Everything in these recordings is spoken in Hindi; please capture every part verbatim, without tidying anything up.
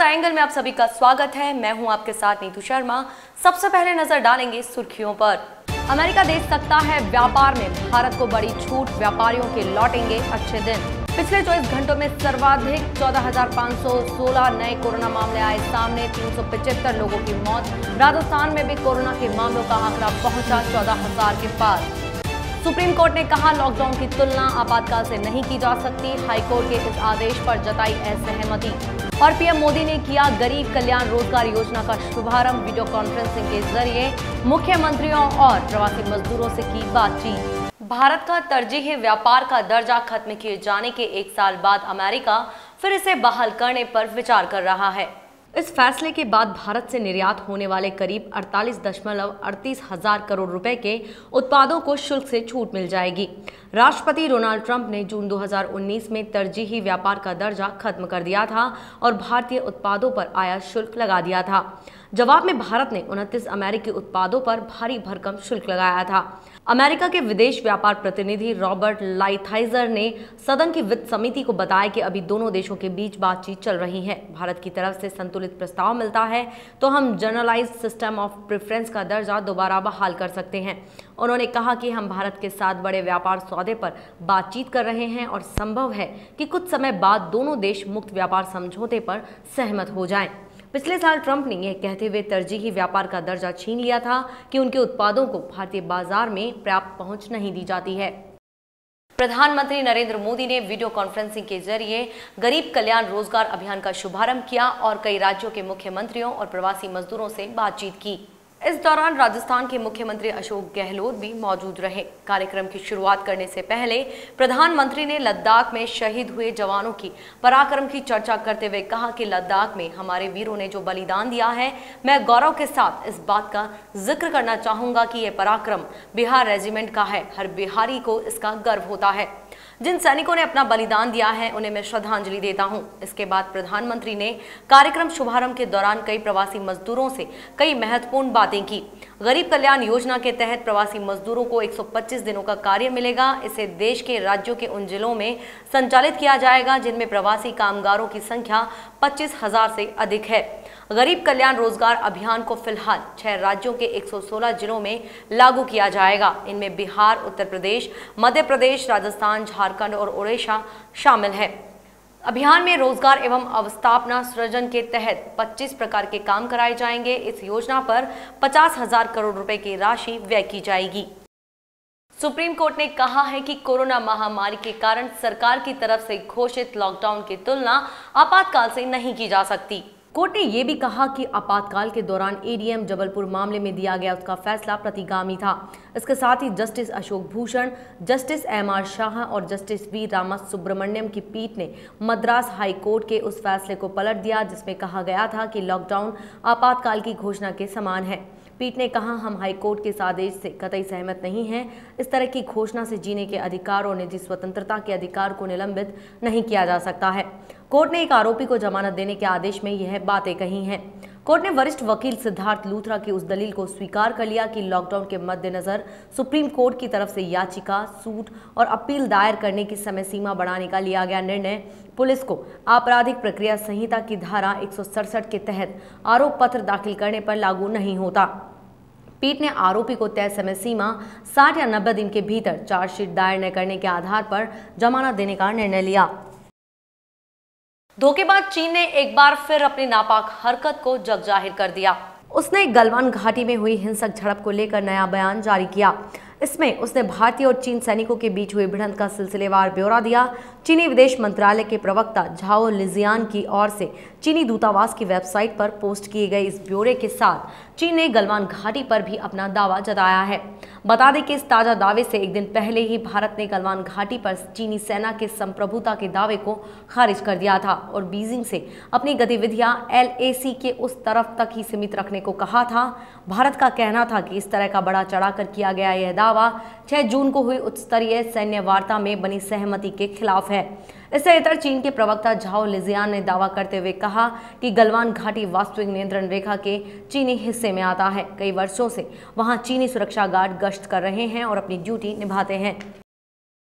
एंगल में आप सभी का स्वागत है। मैं हूं आपके साथ नीतू शर्मा। सबसे पहले नजर डालेंगे सुर्खियों पर। अमेरिका दे सकता है व्यापार में भारत को बड़ी छूट, व्यापारियों के लौटेंगे अच्छे दिन। पिछले चौबीस घंटों में सर्वाधिक चौदह हजार पाँच सौ सोलह नए कोरोना मामले आए सामने, तीन सौ पचहत्तर लोगों की मौत। राजस्थान में भी कोरोना के मामलों का आंकड़ा पहुंचा चौदह हजार के पार। सुप्रीम कोर्ट ने कहा लॉकडाउन की तुलना आपातकाल से नहीं की जा सकती। हाईकोर्ट के इस आदेश पर जताई असहमति। और पीएम मोदी ने किया गरीब कल्याण रोजगार योजना का शुभारंभ। वीडियो कॉन्फ्रेंसिंग के जरिए मुख्यमंत्रियों और प्रवासी मजदूरों से की बातचीत। भारत का तरजीही व्यापार का दर्जा खत्म किए जाने के एक साल बाद अमेरिका फिर इसे बहाल करने पर विचार कर रहा है। इस फैसले के बाद भारत से निर्यात होने वाले करीब अड़तालीस दशमलव अड़तीस हजार करोड़ रुपए के उत्पादों को शुल्क से छूट मिल जाएगी। राष्ट्रपति डोनाल्ड ट्रंप ने जून दो हज़ार उन्नीस में तरजीही व्यापार का दर्जा खत्म कर दिया था और भारतीय उत्पादों पर आयात शुल्क लगा दिया था। जवाब में भारत ने उनतीस अमेरिकी उत्पादों पर भारी भरकम शुल्क लगाया था। अमेरिका के विदेश व्यापार प्रतिनिधि रॉबर्ट लाइथाइजर ने सदन की वित्त समिति को बताया कि अभी दोनों देशों के बीच बातचीत चल रही है। भारत की तरफ से संतुलित प्रस्ताव मिलता है तो हम जनरलाइज्ड सिस्टम ऑफ प्रेफरेंस का दर्जा दोबारा बहाल कर सकते हैं। उन्होंने कहा कि हम भारत के साथ बड़े व्यापार सौदे पर बातचीत कर रहे हैं और संभव है कि कुछ समय बाद दोनों देश मुक्त व्यापार समझौते पर सहमत हो जाएं। पिछले साल ट्रंप ने यह कहते हुए तरजीही व्यापार का दर्जा छीन लिया था कि उनके उत्पादों को भारतीय बाजार में पर्याप्त पहुंच नहीं दी जाती है। प्रधानमंत्री नरेंद्र मोदी ने वीडियो कॉन्फ्रेंसिंग के जरिए गरीब कल्याण रोजगार अभियान का शुभारंभ किया और कई राज्यों के मुख्यमंत्रियों और प्रवासी मजदूरों से बातचीत की। इस दौरान राजस्थान के मुख्यमंत्री अशोक गहलोत भी मौजूद रहे। कार्यक्रम की शुरुआत करने से पहले प्रधानमंत्री ने लद्दाख में शहीद हुए जवानों की पराक्रम की चर्चा करते हुए कहा कि लद्दाख में हमारे वीरों ने जो बलिदान दिया है, मैं गौरव के साथ इस बात का जिक्र करना चाहूंगा कि यह पराक्रम बिहार रेजिमेंट का है। हर बिहारी को इसका गर्व होता है। जिन सैनिकों ने अपना बलिदान दिया है उन्हें मैं श्रद्धांजलि देता हूं। इसके बाद प्रधानमंत्री ने कार्यक्रम शुभारंभ के दौरान कई प्रवासी मजदूरों से कई महत्वपूर्ण बातें की। गरीब कल्याण योजना के तहत प्रवासी मजदूरों को एक सौ पच्चीस दिनों का कार्य मिलेगा। इसे देश के राज्यों के उन जिलों में संचालित किया जाएगा जिनमें प्रवासी कामगारों की संख्या पच्चीस हजार से अधिक है। गरीब कल्याण रोजगार अभियान को फिलहाल छह राज्यों के एक सौ सोलह जिलों में लागू किया जाएगा। इनमें बिहार, उत्तर प्रदेश, मध्य प्रदेश, राजस्थान, झारखंड और ओडिशा शामिल है। अभियान में रोजगार एवं अवस्थापना सृजन के तहत पच्चीस प्रकार के काम कराए जाएंगे। इस योजना पर पचास हजार करोड़ रुपए की राशि व्यय की जाएगी। सुप्रीम कोर्ट ने कहा है कि कोरोना महामारी के कारण सरकार की तरफ से घोषित लॉकडाउन की तुलना आपातकाल से नहीं की जा सकती। कोर्ट ने यह भी कहा कि आपातकाल के दौरान एडीएम जबलपुर मामले में दिया गया उसका फैसला प्रतिगामी था। इसके साथ ही justice Ashok Bhushan, justice M R Shah और जस्टिस वी रामासुब्रमण्यम की पीठ ने मद्रास हाई कोर्ट के उस फैसले को पलट दिया जिसमें कहा गया था कि लॉकडाउन आपातकाल की घोषणा के समान है। पीठ ने कहा, हम हाईकोर्ट के इस आदेश से कतई सहमत नहीं हैं। इस तरह की घोषणा से जीने के अधिकार और निजी स्वतंत्रता के अधिकार को निलंबित नहीं किया जा सकता है। कोर्ट ने एक आरोपी को जमानत देने के आदेश में यह बातें कही हैं। कोर्ट ने वरिष्ठ वकील सिद्धार्थ लूथरा की उस दलील को स्वीकार कर लिया कि लॉकडाउन के मद्देनजर सुप्रीम कोर्ट की तरफ से याचिका, सूट और अपील दायर करने की समय सीमा बढ़ाने का लिया गया निर्णय पुलिस को आपराधिक प्रक्रिया संहिता की धारा एक सौ सड़सठ के तहत आरोप पत्र दाखिल करने पर लागू नहीं होता। पीठ ने आरोपी को तय समय सीमा साठ या नब्बे दिन के भीतर चार्जशीट दायर न करने के आधार पर जमानत देने का निर्णय लिया। धोखेबाज चीन ने एक बार फिर अपनी नापाक हरकत को जग जाहिर कर दिया। उसने गलवान घाटी में हुई हिंसक झड़प को लेकर नया बयान जारी किया। इसमें उसने भारतीय और चीन सैनिकों के बीच हुई भिड़ंत का सिलसिलेवार ब्यौरा दिया। चीनी विदेश मंत्रालय के प्रवक्ता झाओ लिजियान की ओर से चीनी दूतावास की वेबसाइट पर पोस्ट किए गए इस ब्यौरे के साथ चीन ने गलवान घाटी पर भी अपना दावा जताया है। बता दें कि इस ताजा दावे से एक दिन पहले ही भारत ने गलवान घाटी पर चीनी सेना के संप्रभुता के दावे को खारिज कर दिया था और बीजिंग से अपनी गतिविधियां एलएसी के उस तरफ तक ही सीमित रखने को कहा था। भारत का कहना था कि इस तरह का बड़ा चढ़ाकर किया गया यह दावा छह जून को हुई उच्च स्तरीय सैन्य वार्ता में बनी सहमति के खिलाफ है। इससे इतर चीन के प्रवक्ता झाओ लिजियान ने दावा करते हुए कहा कि गलवान घाटी वास्तविक नियंत्रण रेखा के चीनी हिस्से में आता है। कई वर्षों से वहां चीनी सुरक्षा गार्ड गश्त कर रहे हैं और अपनी ड्यूटी निभाते हैं।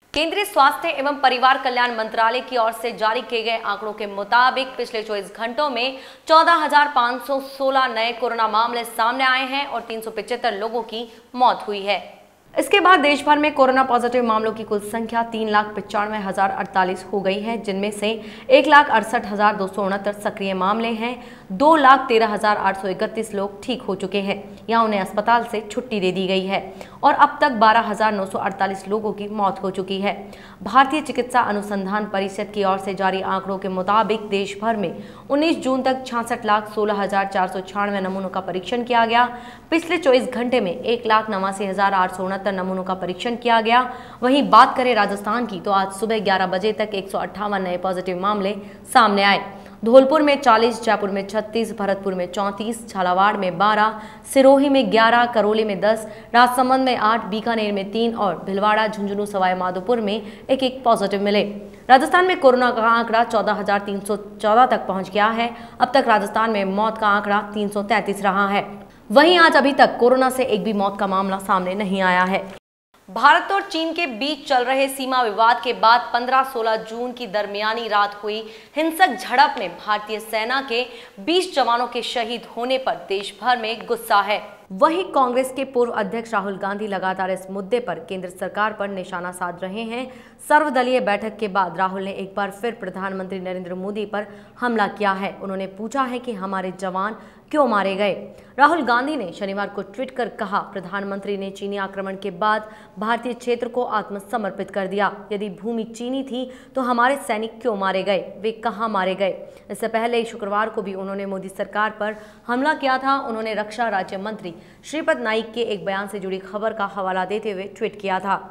केंद्रीय स्वास्थ्य एवं परिवार कल्याण मंत्रालय की ओर से जारी किए गए आंकड़ों के मुताबिक पिछले चौबीस घंटों में चौदह हजार पाँच सौ सोलह नए कोरोना मामले सामने आए हैं और तीन सौ पचहत्तर लोगों की मौत हुई है। इसके बाद देश भर में कोरोना पॉजिटिव मामलों की कुल संख्या तीन लाख पचानवे हजार अड़तालीस हो गई है, जिनमें से एक लाख अड़सठ हजार दो सौ उनहत्तर सक्रिय मामले हैं। दो लाख तेरह हजार आठ सौ इकतीस लोग ठीक हो चुके हैं या उन्हें अस्पताल से छुट्टी दे दी गई है और अब तक बारह हजार नौ सौ अड़तालीस लोगों की मौत हो चुकी है। भारतीय चिकित्सा अनुसंधान परिषद की ओर से जारी आंकड़ों के मुताबिक देश भर में उन्नीस जून तक छियासठ लाख सोलह हजार चार सौ छियानवे नमूनों का परीक्षण किया गया। पिछले चौबीस घंटे में एक लाख नवासी हजार आठ सौ उनहत्तर नमूनों का परीक्षण किया गया। वहीं बात करें राजस्थान की तो आज सुबह ग्यारह बजे तक एक सौ अट्ठावन नए पॉजिटिव मामले सामने आए। धौलपुर में चालीस, जयपुर में छत्तीस, भरतपुर में चौंतीस, झालावाड़ में बारह, सिरोही में ग्यारह, करौली में दस, राजसमंद में आठ, बीकानेर में तीन और भिलवाड़ा, झुंझुनू, सवाई माधोपुर में एक एक पॉजिटिव मिले। राजस्थान में कोरोना का आंकड़ा चौदह हजार तीन सौ चौदह तक पहुंच गया है। अब तक राजस्थान में मौत का आंकड़ा तीन सौ तैंतीस रहा है। वहीं आज अभी तक कोरोना से एक भी मौत का मामला सामने नहीं आया है। भारत और चीन के बीच चल रहे सीमा विवाद के बाद पंद्रह सोलह जून की दरमियानी रात हुई हिंसक झड़प में भारतीय सेना के बीस जवानों के शहीद होने पर देश भर में गुस्सा है। वहीं कांग्रेस के पूर्व अध्यक्ष राहुल गांधी लगातार इस मुद्दे पर केंद्र सरकार पर निशाना साध रहे हैं। सर्वदलीय बैठक के बाद राहुल ने एक बार फिर प्रधानमंत्री नरेंद्र मोदी पर हमला किया है। उन्होंने पूछा है कि हमारे जवान क्यों मारे गए। राहुल गांधी ने शनिवार को ट्वीट कर कहा, प्रधानमंत्री ने चीनी आक्रमण के बाद भारतीय क्षेत्र को आत्मसमर्पित कर दिया। यदि भूमि चीनी थी तो हमारे सैनिक क्यों मारे गए, वे कहां मारे गए। इससे पहले शुक्रवार को भी उन्होंने मोदी सरकार पर हमला किया था। उन्होंने रक्षा राज्य मंत्री श्रीपद नाइक के एक बयान से जुड़ी खबर का हवाला देते हुए ट्वीट किया था।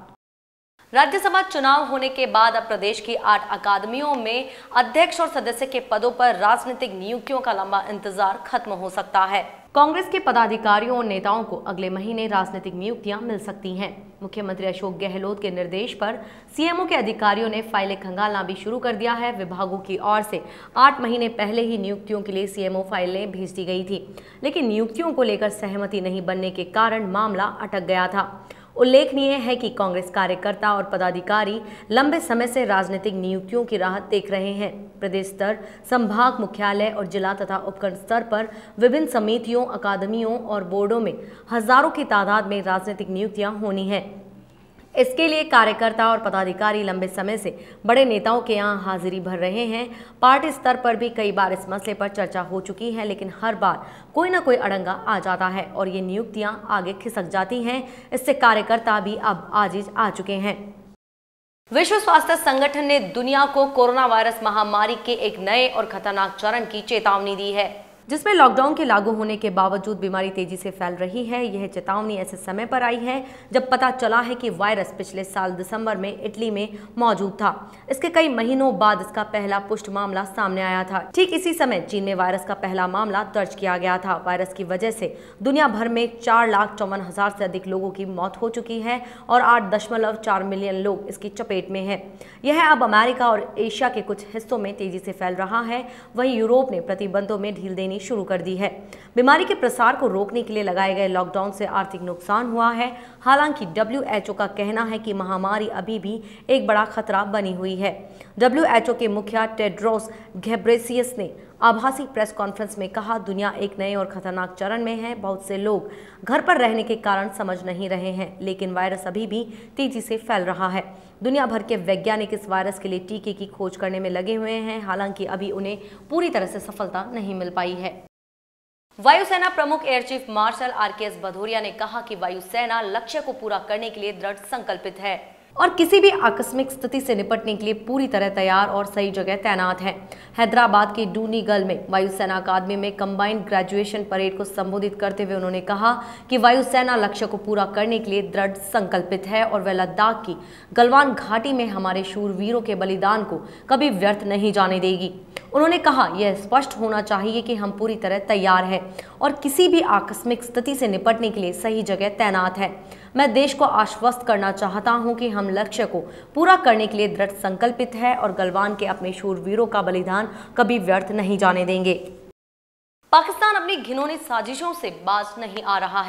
राज्यसभा चुनाव होने के बाद अब प्रदेश की आठ अकादमियों में अध्यक्ष और सदस्य के पदों पर राजनीतिक नियुक्तियों का लंबा इंतजार खत्म हो सकता है। कांग्रेस के पदाधिकारियों और नेताओं को अगले महीने राजनीतिक नियुक्तियां मिल सकती हैं। मुख्यमंत्री अशोक गहलोत के निर्देश पर सीएमओ के अधिकारियों ने फाइलें खंगालना भी शुरू कर दिया है। विभागों की ओर से आठ महीने पहले ही नियुक्तियों के लिए सीएमओ फाइलें भेज दी गई थी, लेकिन नियुक्तियों को लेकर सहमति नहीं बनने के कारण मामला अटक गया था। उल्लेखनीय है कि कांग्रेस कार्यकर्ता और पदाधिकारी लंबे समय से राजनीतिक नियुक्तियों की राह देख रहे हैं। प्रदेश स्तर, संभाग मुख्यालय और जिला तथा उपखंड स्तर पर विभिन्न समितियों, अकादमियों और बोर्डों में हजारों की तादाद में राजनीतिक नियुक्तियां होनी हैं। इसके लिए कार्यकर्ता और पदाधिकारी लंबे समय से बड़े नेताओं के यहाँ हाजिरी भर रहे हैं। पार्टी स्तर पर भी कई बार इस मसले पर चर्चा हो चुकी है, लेकिन हर बार कोई ना कोई अड़ंगा आ जाता है और ये नियुक्तियां आगे खिसक जाती हैं। इससे कार्यकर्ता भी अब आजिज आ चुके हैं। विश्व स्वास्थ्य संगठन ने दुनिया को कोरोना वायरस महामारी के एक नए और खतरनाक चरण की चेतावनी दी है, जिसमें लॉकडाउन के लागू होने के बावजूद बीमारी तेजी से फैल रही है। यह चेतावनी ऐसे समय पर आई है जब पता चला है कि वायरस पिछले साल दिसंबर में इटली में मौजूद था। इसके कई महीनों बाद इसका पहला पुष्ट मामला सामने आया था। ठीक इसी समय चीन में वायरस का पहला मामला दर्ज किया गया था। वायरस की वजह से दुनिया भर में चार लाख चौवन हजार से अधिक लोगों की मौत हो चुकी है और आठ दशमलव चार मिलियन लोग इसकी चपेट में है। यह अब अमेरिका और एशिया के कुछ हिस्सों में तेजी से फैल रहा है। वहीं यूरोप ने प्रतिबंधों में ढील देनी शुरू कर दी है। बीमारी के प्रसार को रोकने के लिए लगाए गए लॉकडाउन से आर्थिक नुकसान हुआ है। हालांकि डब्ल्यू एच ओ का कहना है कि महामारी अभी भी एक बड़ा खतरा बनी हुई है। डब्ल्यू एच ओ के मुखिया टेड्रोस घेब्रेयेसस ने आभासी प्रेस कॉन्फ्रेंस में कहा, दुनिया एक नए और खतरनाक चरण में है। बहुत से लोग घर पर रहने के कारण समझ नहीं रहे हैं, लेकिन वायरस अभी भी तेजी से फैल रहा है। दुनिया भर के वैज्ञानिक इस वायरस के लिए टीके की खोज करने में लगे हुए हैं। हालांकि अभी उन्हें पूरी तरह से सफलता नहीं मिल पाई है। वायुसेना प्रमुख air chief marshal R K S Bhadauria ने कहा कि वायुसेना लक्ष्य को पूरा करने के लिए दृढ़ संकल्पित है और किसी भी आकस्मिक स्थिति से निपटने के लिए पूरी तरह तैयार और सही जगह तैनात है। हैदराबाद के डूनीगल में वायुसेना अकादमी में कंबाइंड ग्रेजुएशन परेड को संबोधित करते हुए उन्होंने कहा कि वायुसेना लक्ष्य को पूरा करने के लिए दृढ़ संकल्पित है और वह लद्दाख की गलवान घाटी में हमारे शूरवीरों के बलिदान को कभी व्यर्थ नहीं जाने देगी। उन्होंने कहा, यह स्पष्ट होना चाहिए कि हम पूरी तरह तैयार हैं और किसी भी आकस्मिक स्थिति से निपटने के लिए सही जगह तैनात है। मैं देश को आश्वस्त करना चाहता हूं कि हम लक्ष्य को पूरा करने के लिए दृढ़ संकल्पित है और गलवान के अपने शूरवीरों का बलिदान कभी व्यर्थ नहीं जाने देंगे। पाकिस्तान अपनी घिनौनी साजिशों से बाज नहीं आ रहा है।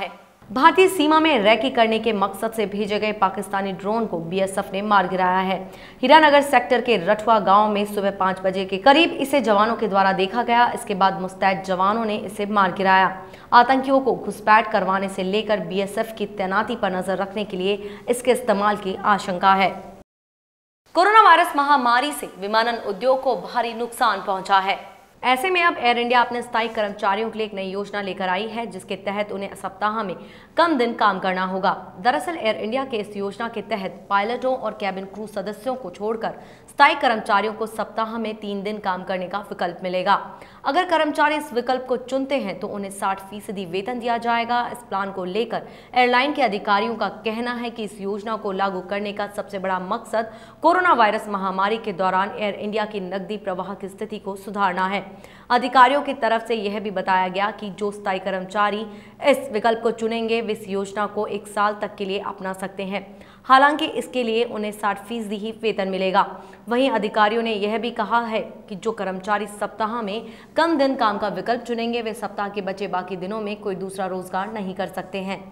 भारतीय सीमा में रैकी करने के मकसद से भेजे गए पाकिस्तानी ड्रोन को बीएसएफ ने मार गिराया है। हीरानगर सेक्टर के रठवा गांव में सुबह पाँच बजे के करीब इसे जवानों के द्वारा देखा गया। इसके बाद मुस्तैद जवानों ने इसे मार गिराया। आतंकियों को घुसपैठ करवाने से लेकर बीएसएफ की तैनाती पर नजर रखने के लिए इसके इस्तेमाल की आशंका है। कोरोना वायरस महामारी से विमानन उद्योग को भारी नुकसान पहुंचा है। ऐसे में अब एयर इंडिया अपने स्थायी कर्मचारियों के लिए एक नई योजना लेकर आई है, जिसके तहत उन्हें सप्ताह में कम दिन काम करना होगा। दरअसल एयर इंडिया के इस योजना के तहत पायलटों और कैबिन क्रू सदस्यों को छोड़कर स्थायी कर्मचारियों को सप्ताह में तीन दिन काम करने का विकल्प मिलेगा। अगर कर्मचारी इस विकल्प को चुनते हैं तो उन्हें साठ फीसदी वेतन दिया जाएगा। इस प्लान को लेकर एयरलाइन के अधिकारियों का कहना है कि इस योजना को लागू करने का सबसे बड़ा मकसद कोरोना वायरस महामारी के दौरान एयर इंडिया की नकदी प्रवाह की स्थिति को सुधारना है। अधिकारियों की तरफ से यह भी बताया गया कि जो स्थायी कर्मचारी इस विकल्प को चुनेंगे वे इस योजना को एक साल तक के लिए अपना सकते हैं। हालांकि इसके लिए उन्हें साठ फीसदी ही वेतन मिलेगा। वहीं अधिकारियों ने यह भी कहा है कि जो कर्मचारी सप्ताह में कम दिन काम का विकल्प चुनेंगे वे सप्ताह के बचे बाकी दिनों में कोई दूसरा रोजगार नहीं कर सकते हैं।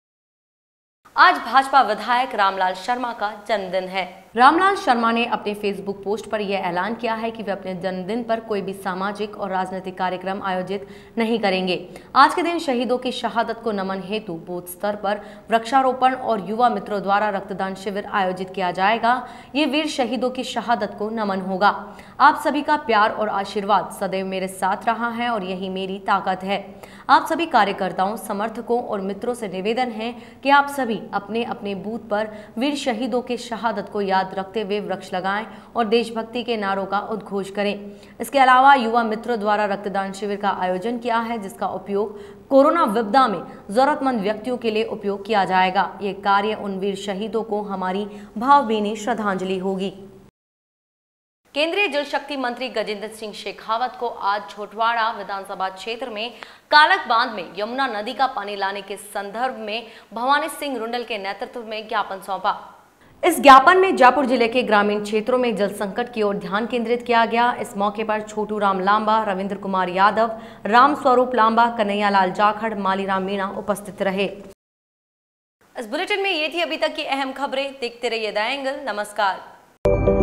आज भाजपा विधायक रामलाल शर्मा का जन्मदिन है। रामलाल शर्मा ने अपने फेसबुक पोस्ट पर यह ऐलान किया है कि वे अपने जन्मदिन पर कोई भी सामाजिक और राजनीतिक कार्यक्रम आयोजित नहीं करेंगे। आज के दिन शहीदों की शहादत को नमन हेतु बूथ स्तर पर वृक्षारोपण और युवा मित्रों द्वारा रक्तदान शिविर आयोजित किया जाएगा। ये वीर शहीदों की शहादत को नमन होगा। आप सभी का प्यार और आशीर्वाद सदैव मेरे साथ रहा है और यही मेरी ताकत है। आप सभी कार्यकर्ताओं, समर्थकों और मित्रों से निवेदन है कि आप सभी अपने अपने बूथ पर वीर शहीदों की शहादत को याद रखते हुए वृक्ष लगाएं और देशभक्ति के नारों का उद्घोष करें। इसके अलावा युवा मित्रों द्वारा रक्तदान शिविर का आयोजन किया है, जिसका उपयोग कोरोना विपदा में जरूरतमंद व्यक्तियों के लिए उपयोग किया जाएगा। ये कार्य उन वीर शहीदों को हमारी भावभीनी श्रद्धांजलि होगी। केंद्रीय जल शक्ति मंत्री गजेंद्र सिंह शेखावत को आज छोटवाड़ा विधानसभा क्षेत्र में कालक बांध में यमुना नदी का पानी लाने के संदर्भ में भवानी सिंह रुंडल के नेतृत्व में ज्ञापन सौंपा। इस ज्ञापन में जयपुर जिले के ग्रामीण क्षेत्रों में जल संकट की ओर ध्यान केंद्रित किया गया। इस मौके पर छोटू राम लांबा, रविंद्र कुमार यादव, राम स्वरूप लांबा, कन्हैया लाल जाखड़, मालीराम मीणा उपस्थित रहे। इस बुलेटिन में ये थी अभी तक की अहम खबरें। देखते रहिए द एंगल। नमस्कार।